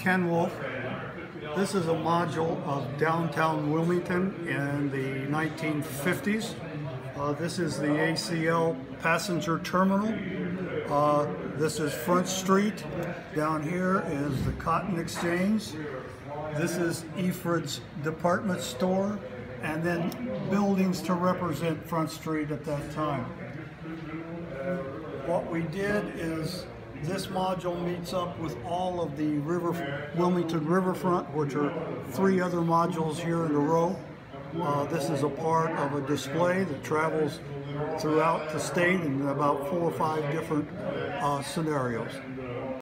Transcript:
Ken Wolf. This is a module of downtown Wilmington in the 1950s. This is the ACL passenger terminal. This is Front Street. Down here is the Cotton Exchange. This is Efred's department store, and then buildings to represent Front Street at that time. What we did is this module meets up with all of the Wilmington riverfront, which are 3 other modules here in a row. This is a part of a display that travels throughout the state in about 4 or 5 different scenarios.